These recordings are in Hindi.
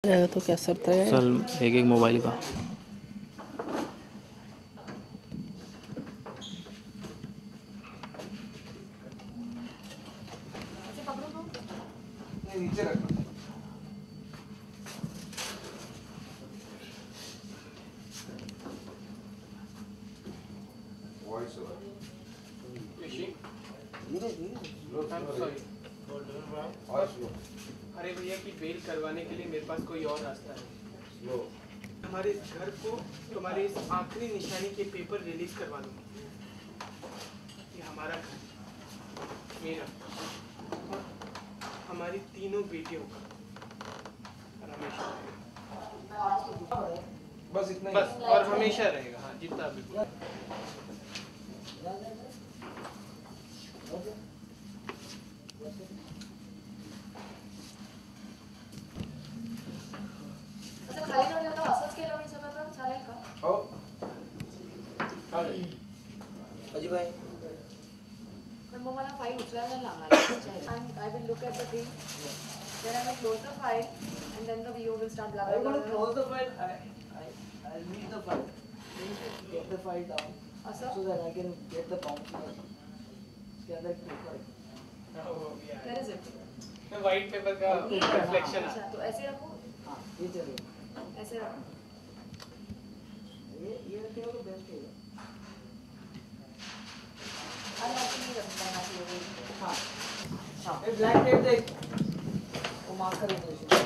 जाएगा तो क्या शर्त है? चल एक एक मोबाइल का नीचे रखना। Voice over. अरे भैया की बेल करवाने के लिए मेरे पास कोई और रास्ता है। हमारे इस घर को तुम्हारे इस आखिरी निशानी के पेपर रिलीज करवा दूंगा। ये हमारा घर, मेरा और हमारी तीनों बेटियों का, और हमेशा रहेगा। बस इतना ही। बस और हमेशा रहेगा। हाँ जितना भी। अजिबाई पण मग मला फाईल उचलायला लागणार. I will look at the thing, then I will close the file and then the VO will start blah blah blah. I will close the file. I'll read the file. Get the file down so that I can get the bounce. इसके अंदर पेपर है. Where is it? White paper का रिफ्लेक्शन है। तो ऐसे रखो। हाँ ये चलेगा. ऐसे रखो। ये रखेगा तो बेस्ट होगा. हाँ हाँ ये ब्लैक टेप देख वो मार्क कर दो इसे.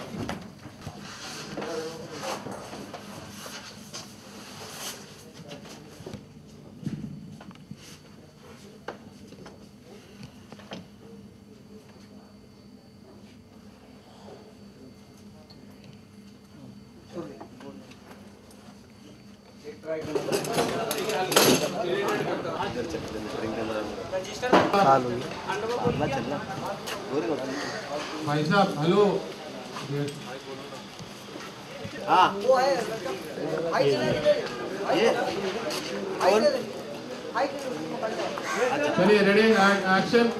एक ट्राई कर। भाई साहब हेलो। हाँ वो है हाई चला के दे. ये हाई दे. हाई दे. चलिए रेडी एक्शन।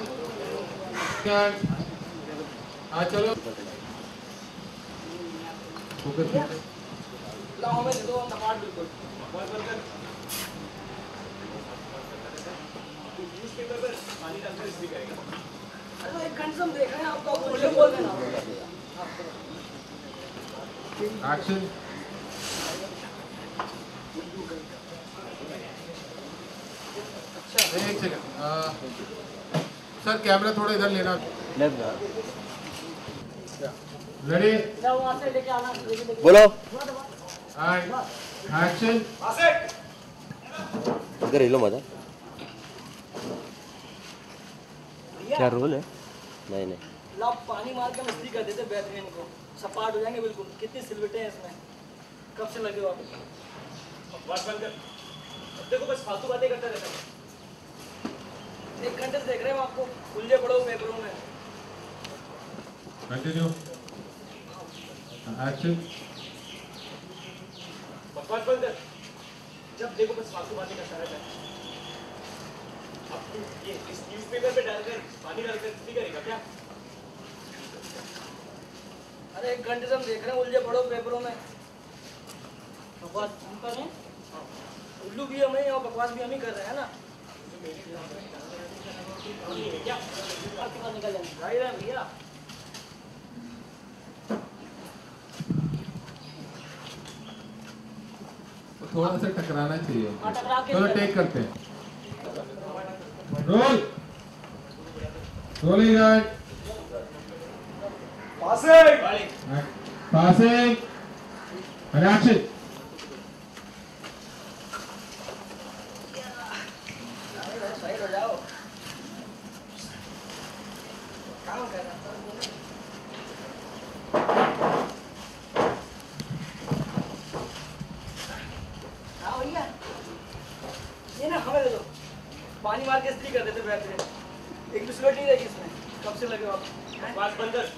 हाँ चलो फोकस। लाओ हमें दे दो नमाज बिल्कुल. अरे एक घंटे से हम देख रहे हैं आपको बोले बोल देना. एक्शन। एक सेकंड सर कैमरा थोड़ा इधर लेना। रेडी वहाँ से लेके आना. बोलो एंड एक्शन। इधर हिलो मजा। क्या रोल है? नहीं नहीं लाओ पानी मार के मिस्त्री कर देते बेहतरीन को. सपाट हो जाएंगे बिल्कुल. कितनी सिलवटें हैं इसमें. कब से लगे हो आप? बस बंद कर। अब देखो बस फालतू बातें करता रहता है। एक घंटे से देख रहे हो आपको उलझे पड़ो पेपरों में. Continue action. बकवास बंद कर। जब देखो बस फालतू बातें करता रहता है। अब तू ये इस न्यूज़पेपर पे डालकर पानी डालकर इस्त्री करेगा क्या? अरे एक घंटे से हम देख रहे हैं उलझे पड़ो पेपरों में. बकवास हम कर रहे हैं. उल्लू भी हम हैं और बकवास भी हम ही कर रहे हैं ना. क्या? आपके पास निकल जाएंगे. जाहिर है भैया. थोड़ा सा टकराना चाहिए. हाँ, टकरा के चलो टेक करते हैं. Roll rolling and passing and action. Side हो जाओ. काम कर रहा था. हाँ भैया ये ना हमें दे दो. पानी मार के इस्त्री कर देते बेहतरीन. एक भी सिलवट नहीं रहेगी इसमें. कब से लगे हो आप? बकवास बंद कर।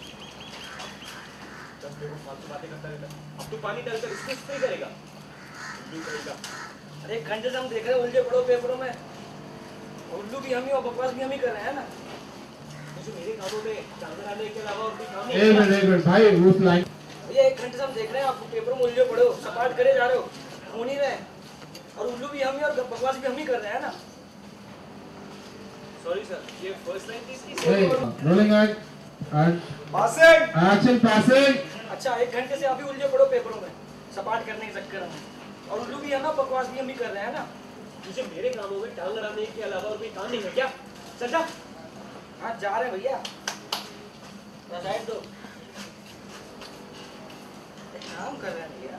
जब देखो फालतू बातें करता रहता है। अब तू पानी डालकर इसको इस्त्री करेगा। उल्लू करेगा। अरे एक घंटे से हम देख रहे हैं उलझे पड़ो पेपरों में. उल्लू भी हम ही और बकवास भी हम ही कर रहे हैं ना. मुझे मेरे कामों में चादर आने के अलावा और कोई काम नहीं एक मिनट भाई उस लाइन भैया 1 घंटे से हम देख रहे हैं, आप पेपर में उलझे पड़े हो, सपाट करे जा रहे हो, हो नहीं रहे, और उल्लू भी हम ही और बकवास भी हम ही कर रहे हैं ना। सॉरी सर, ये फर्स्ट लाइन थी इसकी। Rolling and passing action passing. अच्छा 1 घंटे से आप ही उलझे पड़ो पेपरों में, सपाट करने के चक्कर में, और उल्लू भी है ना, बकवास भी हम ही कर रहे हैं ना। मुझे मेरे कामों में टांग अड़ाने के अलावा और कोई काम नहीं है क्या? चल जा। हाँ जा रहे हैं भैया, साइड दो, काम कर रहे हैं भैया।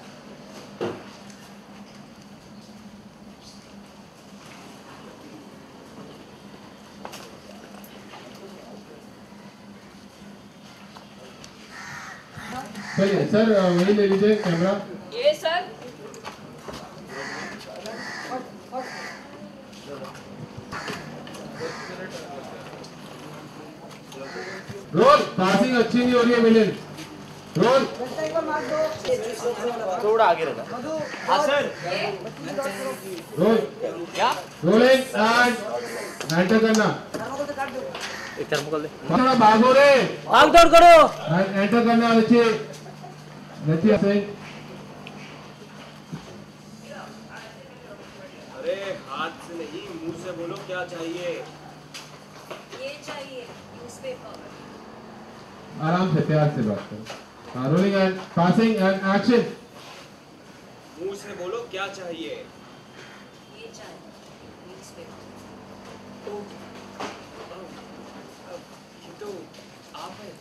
चलिए सर, वही ले लीजिए कैमरा। ये सर रोल। पासिंग अच्छी नहीं हो रही है मिलिन। रोल। थोड़ा आगे रहना। हाँ सर। रोल। क्या? रोलिंग एंड एंटर करना। एक थर्मोकोल दे। थोड़ा भागो रे, भाग दौड़ करो। एंटर करना। रचिए रचिए सिंह। अरे हाथ से नहीं, मुंह से बोलो क्या चाहिए। ये चाहिए न्यूज़पेपर। आराम से प्यार से बात करो। हाँ, rolling and passing and action. मुंह से बोलो क्या चाहिए। ये चाहिए न्यूज़पेपर। ये तो आप हैं।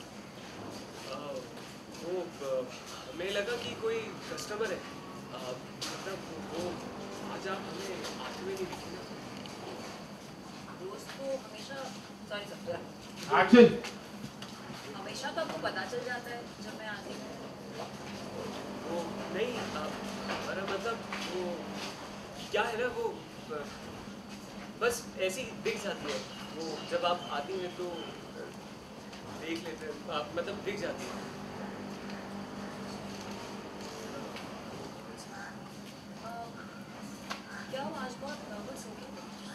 वो हमें लगा कि कोई कस्टमर है, मतलब वो आज आप हमें आते हुए नहीं दिखे ना। रोज तो हमेशा सॉरी सर एक्शन। हमेशा तो आपको पता चल जाता है जब मैं आती हूँ। वो नहीं, हमारा मतलब वो क्या है ना, वो बस ऐसी दिख जाती है। वो जब आप आती हैं तो देख लेते हैं, आप मतलब दिख जाती है। क्या हुआ, आज बहुत नर्वस हो गए?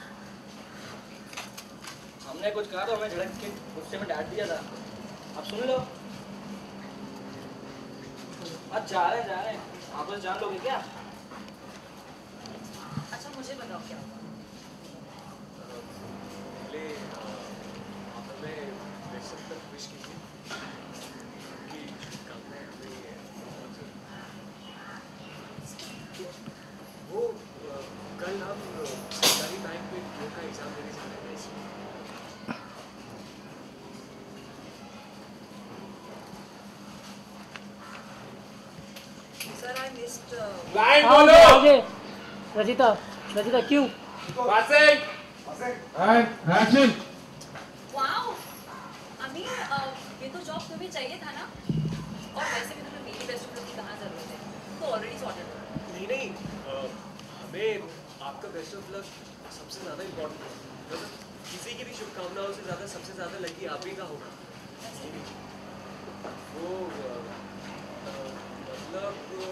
हमने कुछ कहा तो हमें झड़क के गुस्से में डांट दिया था, अब सुन लो। आज जा रहे हैं, आप बस जान लोगे क्या? अच्छा मुझे बताओ क्या हुआ? पहले आप हमें वैसे तक विश कीजिए कि शुभकामनाएं हमें वो कल हम सरकारी बैंक में PO का एग्जाम देने जा रहे हैं इसमें। सर आई मिस्ड लाइन बोलो। रजिता रजिता क्यों? Passing and action. वाओ अमीर, ये तो जॉब तुम्हें चाहिए था ना, और वैसे भी तुम्हें मेरी बेस्ट फ्रेंड की कहाँ जरूरत है, तो ऑलरेडी सॉर्टेड। नहीं, हमें आपका बेस्ट ऑफ लक सबसे ज़्यादा इम्पोर्टेंट है। मतलब किसी की भी शुभकामनाओं से ज़्यादा सबसे ज़्यादा लकी आप ही का होगा। वो मतलब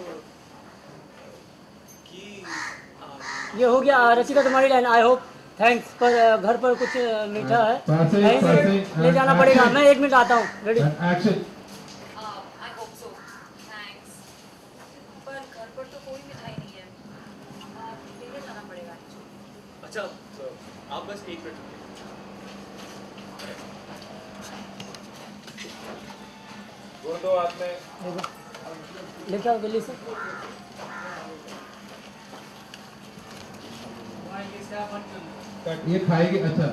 कि ये हो गया रचिता तुम्हारी लाइन। I hope thanks. पर घर पर कुछ मीठा है, कहीं से ले जाना पड़ेगा। मैं 1 मिनट आता हूँ। Ready action. I hope so, thanks. पर घर पर तो कोई मिठाई नहीं है, लेके जाना पड़ेगा। अच्छा, आप बस 1 मिनट रुकिए। वो तो आपने लेके आओ जल्दी से। ये खाएगी। अच्छा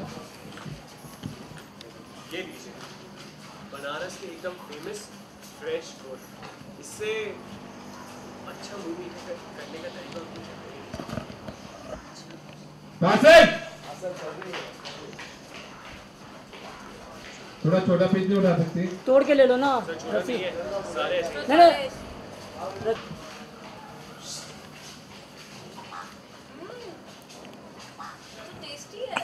ये लीजिए, बनारस के एकदम फेमस फ्रेश गोल्ड। इससे अच्छा मूवी करने का तरीका आपको चाहिए। पासिंग। थोड़ा छोटा पीस नहीं उठा सकती? तोड़ के ले लो ना सर छोटा रस्सी। नहीं है, सारे ऐसे ही। नहीं नहीं तो टेस्टी है।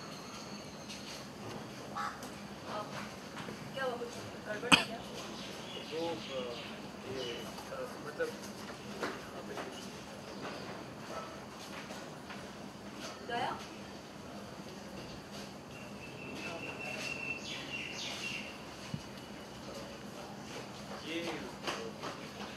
क्या हुआ, कुछ गड़बड़ है क्या? वो ये मतलब आपने गया? ये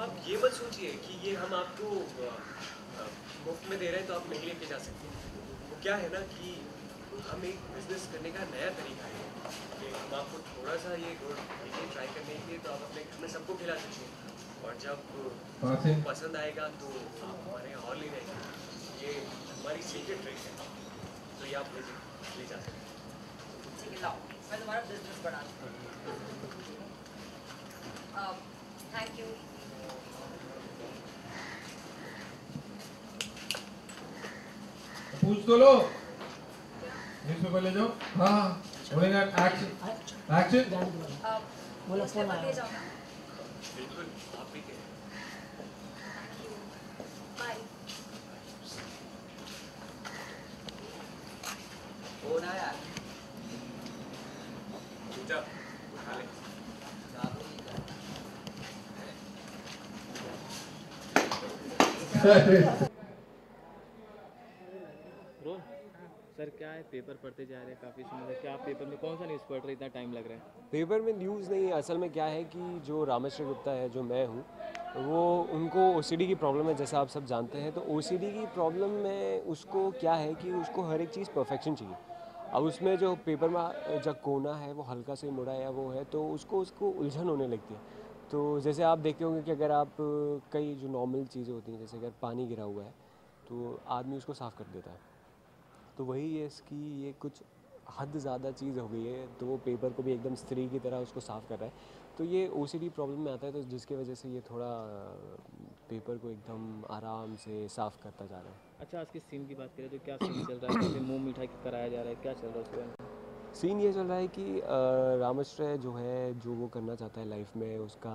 आप ये मत सोचिए कि ये हम आपको मुफ्त में दे रहे हैं तो आप नहीं लेके जा सकते। वो क्या है ना कि हम एक बिजनेस करने का नया तरीका है कि हम आपको थोड़ा सा ये गुड़ ट्राई करने के लिए, तो आप अपने घर में सबको खिला दीजिए और जब पसंद आएगा तो आप हमारे यहाँ और ले जाएंगे। ये हमारी सीक्रेट ट्रिक है, तो ये आप ले जा सकते हैं। ठीक है, लाओ मैं तुम्हारा बिजनेस बढ़ा दूँ। Thank you. पूछ तो लो, न्यूज़पेपर ले जाओ। हाँ, रोलिंग एंड एक्शन। एक्शन। बोला फोन आया। बिल्कुल, आप भी कहें। बाय। फोन आया। जा, उठा ले। रोहन सर, क्या है पेपर पढ़ते जा रहे हैं काफ़ी समय से, क्या आप पेपर में कौन सा न्यूज़ पढ़ रहे, इतना टाइम लग रहा है? पेपर में न्यूज़ नहीं, असल में क्या है कि जो रामेश्वर गुप्ता है, जो मैं हूँ, वो उनको ओसीडी की प्रॉब्लम है, जैसा आप सब जानते हैं। तो ओसीडी की प्रॉब्लम में उसको क्या है कि उसको हर एक चीज़ परफेक्शन चाहिए। अब उसमें जो पेपर में जो कोना है वो हल्का से मुड़ा या वो है, तो उसको उलझन होने लगती है। तो जैसे आप देखते होंगे कि अगर आप कई जो नॉर्मल चीज़ें होती हैं, जैसे अगर पानी गिरा हुआ है तो आदमी उसको साफ़ कर देता है, तो वही है इसकी ये कुछ हद ज़्यादा चीज़ हो गई है, तो वो पेपर को भी एकदम स्त्री की तरह उसको साफ़ कर रहा है। तो ये ओसीडी प्रॉब्लम में आता है, तो जिसकी वजह से ये थोड़ा पेपर को एकदम आराम से साफ़ करता जा रहा है। अच्छा, आज की सीन की बात करें तो क्या सीन चल रहा है, कैसे मुंह मिठाई कराया जा रहा है, क्या चल रहा है उसके बारे में? सीन ये चल रहा है कि रामेश्वर जो है, जो वो करना चाहता है लाइफ में, उसका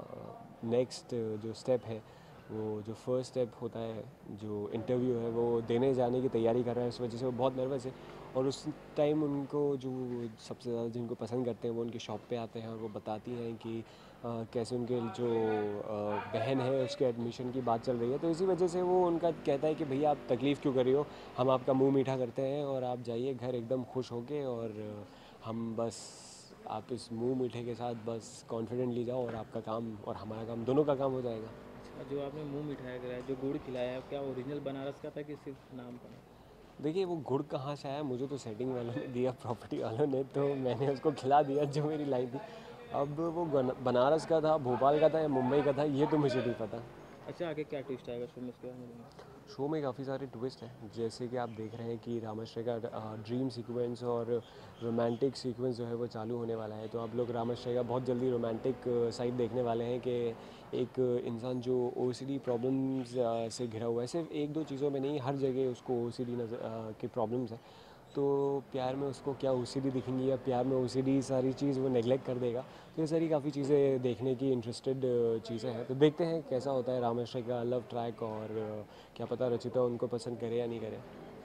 नेक्स्ट जो स्टेप है, वो जो फर्स्ट स्टेप होता है, जो इंटरव्यू है, वो देने जाने की तैयारी कर रहा है। इस वजह से वो बहुत नर्वस है। और उस टाइम उनको जो सबसे ज़्यादा जिनको पसंद करते हैं वो उनकी शॉप पे आते हैं और वो बताती हैं कि कैसे उनके जो बहन है उसके एडमिशन की बात चल रही है। तो इसी वजह से वो उनका कहता है कि भैया आप तकलीफ़ क्यों कर रही हो, हम आपका मुंह मीठा करते हैं और आप जाइए घर एकदम खुश होके, और हम बस आप इस मुंह मीठे के साथ बस कॉन्फिडेंटली जाओ और आपका काम और हमारा काम दोनों का काम हो जाएगा। अच्छा, जो आपने मुंह मिठाया कराया, जो गुड़ खिलाया है, क्या ओरिजिनल बनारस का था कि सिर्फ नाम का? देखिए, वो गुड़ कहाँ से आया, मुझे तो सेटिंग वालों ने दिया, प्रॉपर्टी वालों ने, तो मैंने उसको खिला दिया जो मेरी लाइन थी। अब वो बनारस का था, भोपाल का था या मुंबई का था, ये तो मुझे नहीं पता। अच्छा, आगे क्या ट्विस्ट आएगा शो में, इसके बारे में? शो में काफ़ी सारे ट्विस्ट हैं, जैसे कि आप देख रहे हैं कि रामेश्वर का ड्रीम सीक्वेंस और रोमांटिक सीक्वेंस जो है वो चालू होने वाला है। तो आप लोग रामेश्वर का बहुत जल्दी रोमांटिक साइड देखने वाले हैं कि एक इंसान जो ओसीडी प्रॉब्लम्स से घिरा हुआ है, सिर्फ एक दो चीज़ों में नहीं, हर जगह उसको ओसीडी की प्रॉब्लम्स है। तो प्यार में उसको क्या ओसीडी दिखेंगी या प्यार में ओसीडी सारी चीज़ वो नेगलेक्ट कर देगा। तो ये सारी काफ़ी चीज़ें देखने की इंटरेस्टेड चीज़ें हैं। तो देखते हैं कैसा होता है रामेश्वर का लव ट्रैक, और क्या पता रचिता उनको पसंद करे या नहीं करे।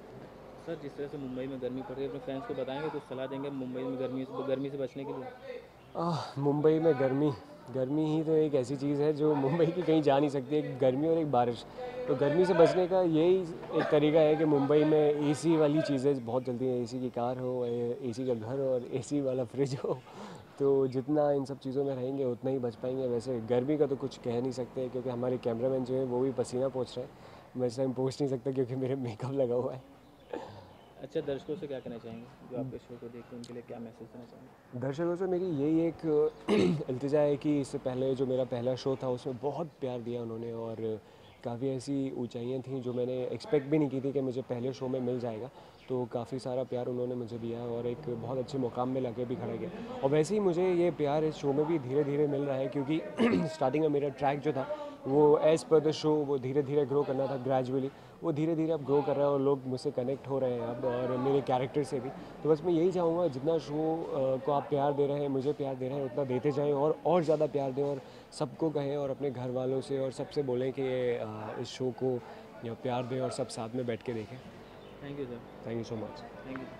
सर, जिस तरह से मुंबई में गर्मी पड़ रही है, अपने फ्रेंड्स को बताएंगे, कुछ सलाह देंगे मुंबई में गर्मी से बचने के लिए? मुंबई में गर्मी ही तो एक ऐसी चीज़ है जो मुंबई की कहीं जा नहीं सकती, एक गर्मी और एक बारिश। तो गर्मी से बचने का यही एक तरीका है कि मुंबई में एसी वाली चीज़ें बहुत चलती हैं, एसी की कार हो, एसी का घर हो और एसी वाला फ्रिज हो। तो जितना इन सब चीज़ों में रहेंगे उतना ही बच पाएंगे। वैसे गर्मी का तो कुछ कह नहीं सकते, क्योंकि हमारे कैमरामैन जो है वो भी पसीना पोंछ रहे हैं। वैसे हम पोंछ नहीं सकते क्योंकि मेरे मेकअप लगा हुआ है। अच्छा, दर्शकों से क्या कहना चाहेंगे जो आपके शो को देखते हैं, उनके लिए क्या मैसेज देना चाहेंगे? दर्शकों से मेरी यही एक इल्तिजा है कि इससे पहले जो मेरा पहला शो था उसमें बहुत प्यार दिया उन्होंने, और काफ़ी ऐसी ऊंचाइयां थीं जो मैंने एक्सपेक्ट भी नहीं की थी कि मुझे पहले शो में मिल जाएगा। तो काफ़ी सारा प्यार उन्होंने मुझे दिया और एक बहुत अच्छे मुकाम में लाके भी खड़ा किया। और वैसे ही मुझे ये प्यार इस शो में भी धीरे धीरे मिल रहा है, क्योंकि स्टार्टिंग में मेरा ट्रैक जो था वो एज़ पर द शो वो धीरे धीरे ग्रो करना था, ग्रेजुअली वो धीरे धीरे अब ग्रो कर रहा है और लोग मुझसे कनेक्ट हो रहे हैं अब, और मेरे कैरेक्टर से भी। तो बस मैं यही चाहूँगा, जितना शो को आप प्यार दे रहे हैं, मुझे प्यार दे रहे हैं, उतना देते जाएं और ज़्यादा प्यार दें, और सबको कहें और अपने घर वालों से और सबसे बोलें कि इस शो को प्यार दें और सब साथ में बैठ के देखें। Thank you sir. Thank you so much. Thank you.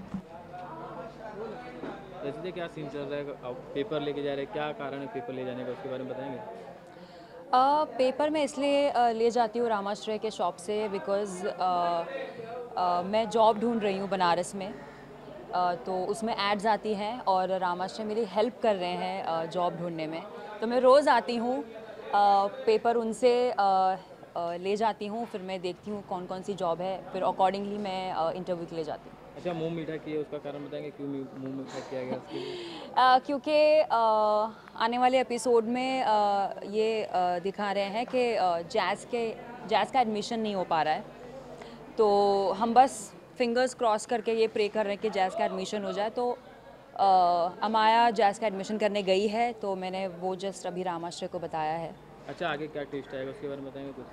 Rachita, क्या सीन चल रहा है, आप पेपर लेके जा रहे हैं, क्या कारण है पेपर ले जाने का, उसके बारे में बताएंगे? पेपर मैं इसलिए ले जाती हूँ रामाश्रय के शॉप से बिकॉज़ मैं जॉब ढूंढ रही हूँ बनारस में, तो उसमें एड्स आती हैं और रामाश्रय मेरी हेल्प कर रहे हैं जॉब ढूंढने में। तो मैं रोज़ आती हूँ पेपर उनसे ले जाती हूँ, फिर मैं देखती हूँ कौन कौन सी जॉब है, फिर अकॉर्डिंगली मैं इंटरव्यू के लिए जाती हूँ। अच्छा, मुंह मीठा किया उसका कारण बताएंगे, क्यों मुंह मीठा किया गया उसके लिए? क्योंकि आने वाले एपिसोड में ये दिखा रहे हैं कि जैज़ का एडमिशन नहीं हो पा रहा है, तो हम बस फिंगर्स क्रॉस करके ये प्रे कर रहे हैं कि जैज़ का एडमिशन हो जाए। तो अमाया जैज़ का एडमिशन करने गई है, तो मैंने वो जस्ट अभी रामाश्रय को बताया है। अच्छा, आगे क्या ट्विस्ट आएगा उसके बारे में बताएंगे कुछ?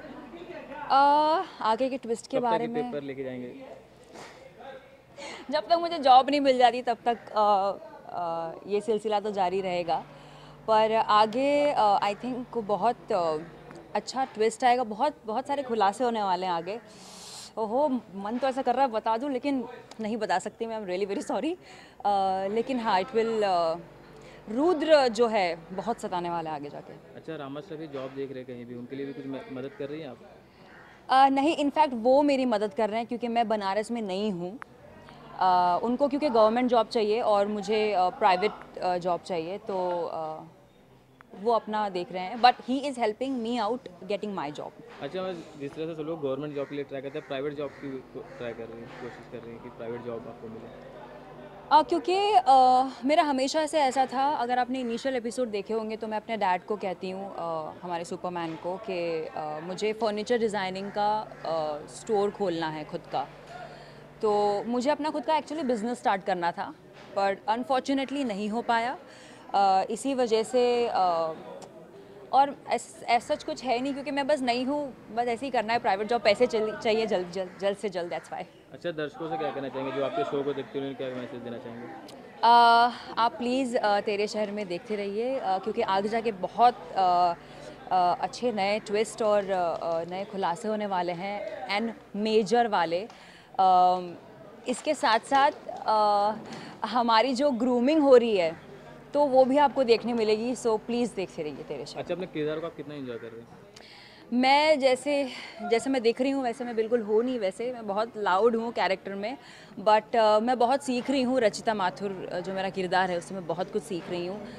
आगे के ट्विस्ट के बारे में पेपर लेके जाएंगे? जब तक मुझे जॉब नहीं मिल जाती तब तक ये सिलसिला तो जारी रहेगा, पर आगे आई थिंक बहुत अच्छा ट्विस्ट आएगा, बहुत सारे खुलासे होने वाले हैं आगे। ओहो, मन तो ऐसा कर रहा है बता दूं, लेकिन नहीं बता सकती मैं, I am really very sorry. लेकिन हाँ, इट विल रुद्र जो है बहुत सताने वाला है आगे जाके। अच्छा, रामाश्रय भी जॉब देख रहे हैं कहीं भी, उनके लिए भी कुछ मदद कर रही हैं आप? नहीं, इनफैक्ट वो मेरी मदद कर रहे हैं क्योंकि मैं बनारस में नहीं हूँ। उनको क्योंकि गवर्नमेंट जॉब चाहिए और मुझे प्राइवेट जॉब चाहिए, तो वो अपना देख रहे हैं, but he is helping me out getting my job. अच्छा, मैं जिस तरह से सब लोग गवर्नमेंट जॉब के लिए ट्राई करते हैं, प्राइवेट जॉब की ट्राई कर रही हैं, कोशिश कर रही हैं कि प्राइवेट जॉब आपको मिले? क्योंकि मेरा हमेशा से ऐसा था, अगर आपने इनिशियल एपिसोड देखे होंगे तो मैं अपने डैड को कहती हूँ, हमारे सुपरमैन को, कि मुझे फर्नीचर डिज़ाइनिंग का स्टोर खोलना है खुद का। तो मुझे अपना खुद का एक्चुअली बिज़नेस स्टार्ट करना था, पर अनफॉर्चुनेटली नहीं हो पाया। इसी वजह से और सच कुछ है नहीं, क्योंकि मैं बस नहीं हूँ, बस ऐसे ही करना है प्राइवेट जॉब, पैसे चाहिए जल्द से जल्द, दैट्स वाई। अच्छा, दर्शकों से क्या कहना चाहेंगे जो आपके शो को देखते हैं, क्या मैसेज देना चाहेंगे? आप प्लीज़ तेरे शहर में देखते रहिए, क्योंकि आगे जाके बहुत अच्छे नए ट्विस्ट और नए खुलासे होने वाले हैं, एंड मेजर वाले। इसके साथ साथ हमारी जो ग्रूमिंग हो रही है तो वो भी आपको देखने मिलेगी, सो प्लीज़ देखते रहिए तेरे शहर। अच्छा, अपने किरदार को आप कितना एंजॉय कर रहे हैं? मैं जैसे मैं दिख रही हूँ वैसे मैं बिल्कुल हूँ नहीं, वैसे मैं बहुत लाउड हूँ कैरेक्टर में, बट मैं बहुत सीख रही हूँ। रचिता माथुर जो मेरा किरदार है उससे मैं बहुत कुछ सीख रही हूँ,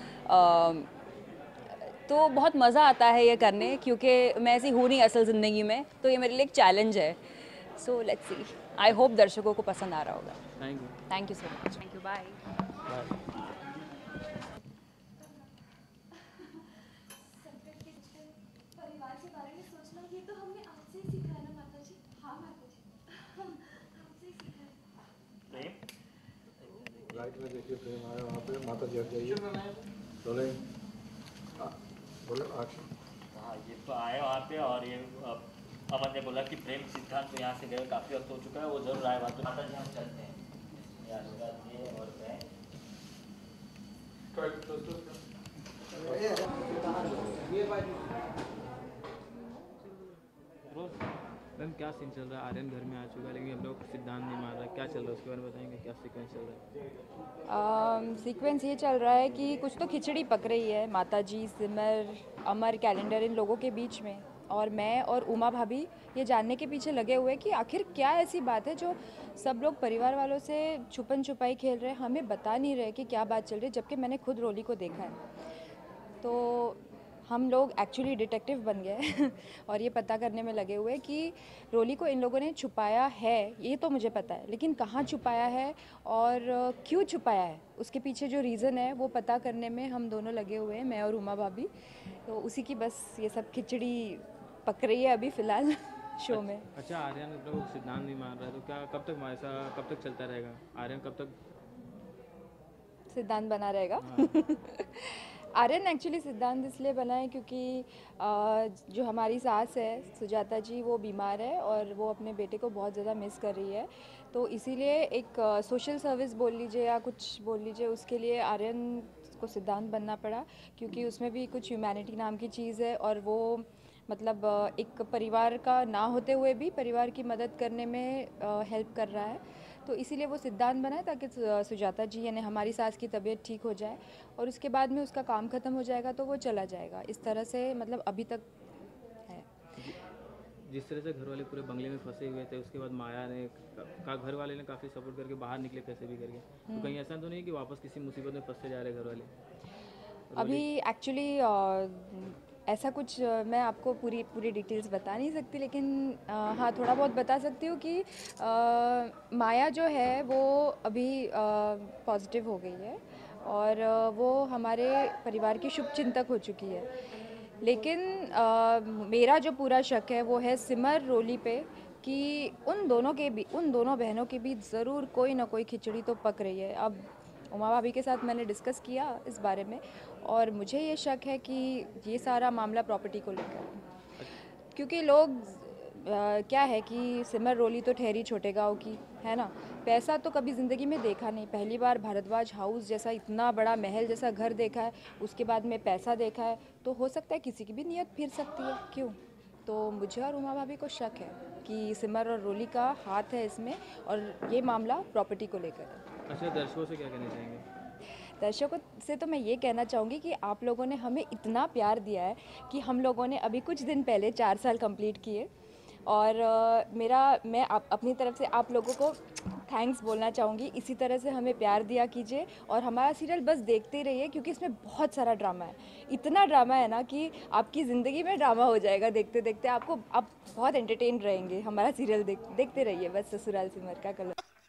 तो बहुत मज़ा आता है ये करने, क्योंकि मैं ऐसी हूँ नहीं असल ज़िंदगी में, तो ये मेरे लिए एक चैलेंज है। So let's see, I hope दर्शकों को पसंद आ रहा होगा। Thank you so much. Thank you, bye. परिवार के बारे में सोचना ये तो हमने आपसे ही सीखा है ना माता जी। हाँ माता जी, आपसे ही सीखा है। राइट में देखिए प्रेम आया वहाँ पे, माता जी हट जाइए, बोले बोले एक्शन। हाँ, ये तो आए वहाँ पे, और ये अमन ने बोला कि प्रेम सिद्धांत तो यहाँ से गए, काफ़ी वक्त हो चुका है, वो जरूर आए बात। तो माता जी हम चलते हैं यार, ये और मैं मैम क्या सीन चल रहा है? आर्यन घर में आ चुका है लेकिन हम लोग सिद्धांत नहीं मान रहा, क्या चल रहा है उसके बारे में बताएंगे? क्या सीक्वेंस चल रहा है? सीक्वेंस ये चल रहा है कि कुछ तो खिचड़ी पक रही है माताजी, सिमर, अमर, कैलेंडर, इन लोगों के बीच में, और मैं और उमा भाभी ये जानने के पीछे लगे हुए कि आखिर क्या ऐसी बात है जो सब लोग परिवार वालों से छुपन छुपाई खेल रहे हैं, हमें बता नहीं रहे कि क्या बात चल रही है, जबकि मैंने खुद रोली को देखा है। तो हम लोग एक्चुअली डिटेक्टिव बन गए और ये पता करने में लगे हुए कि रोली को इन लोगों ने छुपाया है, ये तो मुझे पता है, लेकिन कहाँ छुपाया है और क्यों छुपाया है, उसके पीछे जो रीज़न है वो पता करने में हम दोनों लगे हुए हैं, मैं और उमा भाभी। तो उसी की बस ये सब खिचड़ी पक रही है अभी फ़िलहाल शो में। अच्छा, आर्यन लोग सिद्धांत नहीं मान रहा है, तो क्या कब तक ऐसा कब तक चलता रहेगा? आर्यन कब तक सिद्धांत बना रहेगा? आर्यन एक्चुअली सिद्धांत इसलिए बना है क्योंकि जो हमारी सास है सुजाता जी, वो बीमार है और वो अपने बेटे को बहुत ज़्यादा मिस कर रही है, तो इसीलिए एक सोशल सर्विस बोल लीजिए या कुछ बोल लीजिए, उसके लिए आर्यन को सिद्धांत बनना पड़ा, क्योंकि उसमें भी कुछ ह्यूमैनिटी नाम की चीज़ है, और वो मतलब एक परिवार का ना होते हुए भी परिवार की मदद करने में हेल्प कर रहा है, तो इसीलिए वो सिद्धांत बना है ताकि सुजाता जी यानी हमारी सास की तबीयत ठीक हो जाए और उसके बाद में उसका काम ख़त्म हो जाएगा तो वो चला जाएगा। इस तरह से मतलब अभी तक है। जिस तरह से घर वाले पूरे बंगले में फंसे हुए थे, उसके बाद माया ने घर वाले ने काफ़ी सपोर्ट करके बाहर निकले कैसे भी करके, तो कहीं ऐसा तो नहीं कि वापस किसी मुसीबत में फंसते जा रहे घर वाले? अभी एक्चुअली ऐसा कुछ मैं आपको पूरी डिटेल्स बता नहीं सकती, लेकिन हाँ थोड़ा बहुत बता सकती हूँ कि माया जो है वो अभी पॉजिटिव हो गई है और वो हमारे परिवार की शुभचिंतक हो चुकी है। लेकिन मेरा जो पूरा शक है वो है सिमर रोली पे कि उन दोनों बहनों के बीच ज़रूर कोई ना कोई खिचड़ी तो पक रही है। अब उमा भाभी के साथ मैंने डिस्कस किया इस बारे में और मुझे ये शक है कि ये सारा मामला प्रॉपर्टी को लेकर है। क्योंकि लोग क्या है कि सिमर रोली तो ठहरी छोटे गांव की है ना, पैसा तो कभी ज़िंदगी में देखा नहीं, पहली बार भारद्वाज हाउस जैसा इतना बड़ा महल जैसा घर देखा है, उसके बाद में पैसा देखा है, तो हो सकता है किसी की भी नीयत फिर सकती है, क्यों? तो मुझे और उमा भाभी को शक है कि सिमर और रोली का हाथ है इसमें और ये मामला प्रॉपर्टी को लेकर है। अच्छा, दर्शकों से क्या कहना चाहेंगे? दर्शकों से तो मैं ये कहना चाहूँगी कि आप लोगों ने हमें इतना प्यार दिया है कि हम लोगों ने अभी कुछ दिन पहले 4 साल कंप्लीट किए और मैं अपनी तरफ से आप लोगों को थैंक्स बोलना चाहूँगी। इसी तरह से हमें प्यार दिया कीजिए और हमारा सीरियल बस देखते रहिए, क्योंकि इसमें बहुत सारा ड्रामा है, इतना ड्रामा है ना कि आपकी ज़िंदगी में ड्रामा हो जाएगा देखते देखते। आप बहुत एंटरटेन रहेंगे हमारा सीरियल देखते रहिए बस, ससुराल सिमर का कलर।